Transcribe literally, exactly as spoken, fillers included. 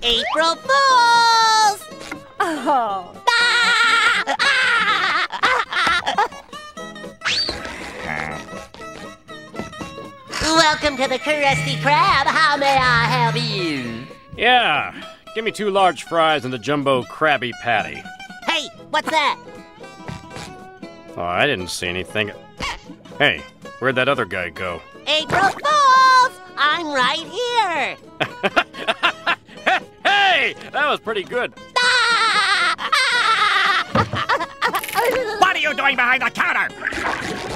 April Fools! Oh. Ah! Welcome to the Krusty Krab. How may I help you? Yeah, give me two large fries and a jumbo Krabby Patty. Hey, what's that? Oh, I didn't see anything. Hey, where'd that other guy go? April Fools! I'm right here! Hey, that was pretty good. Ah! What are you doing behind the counter?